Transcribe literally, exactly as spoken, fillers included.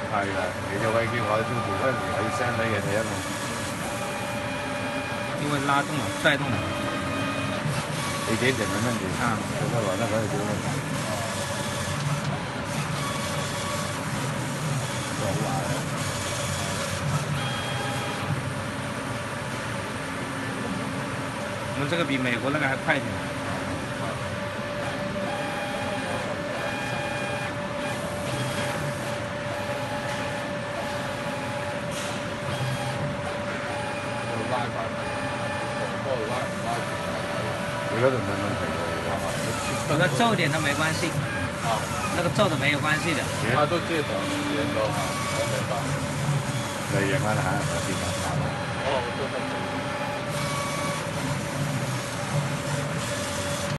係啦，其實會叫我就補翻嚟喺山底嘅第一路。 因為拉動了，帶動了。 你幾點嘅咩嘢？ 啊， 嗰個來得嗰條路。好壞啊！ 我們這個比美國那個還快一點。 拉翻，嗰個拉唔拉住？ 你嗰度冇問題㗎， 有個皺點都沒關係。 啊， 那個皺的沒有關係的。 他都借短時間都好，我明白。 你夜晚行下先啦。 哦，我都得。